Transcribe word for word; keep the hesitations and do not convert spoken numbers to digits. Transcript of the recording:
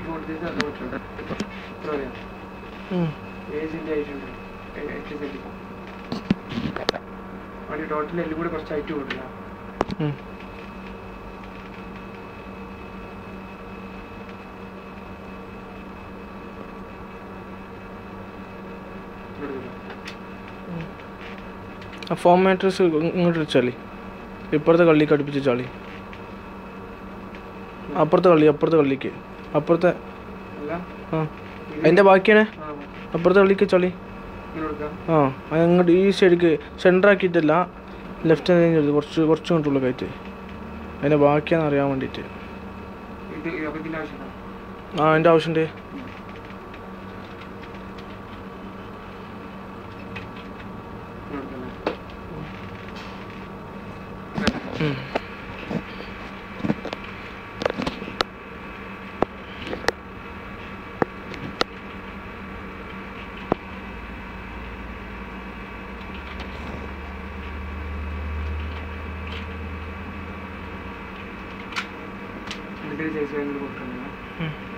കൊടുത്തിട്ട് അത് പറ്റുന്നുണ്ട്. എത്ര പറയാം? ഏഴ് സെൻറ്റ് ആയിട്ടുണ്ട്. എട്ട് സെൻറ്റ് വണ്ടി ടോട്ടൽ എല്ലാം കൂടി കുറച്ച് ഹൈറ്റ് കൂട്ടില്ല. ഫോം മാട്രസ് ഇങ്ങോട്ട് വെച്ചാളി, ഇപ്പുറത്തെ കള്ളിക്ക് അടുപ്പിച്ച് ചാളി. അപ്പുറത്തെ കള്ളി, അപ്പുറത്തെ കള്ളിക്ക് അപ്പുറത്തെ ആ അതിൻ്റെ ബാക്കിയാണ് അപ്പുറത്തെ കള്ളിക്ക് ചളി. ആ അങ്ങോട്ട് ഈ സൈഡിക്ക് സെൻറ്റർ ആക്കിയിട്ടല്ല, ലെഫ്റ്റ് കഴിഞ്ഞത് കുറച്ച് കുറച്ച് കൊണ്ടുള്ള കയറ്റ്, അതിൻ്റെ ബാക്കിയാണെന്ന് അറിയാൻ വേണ്ടിയിട്ട്. ആ അതിൻ്റെ ആവശ്യമുണ്ട്. This is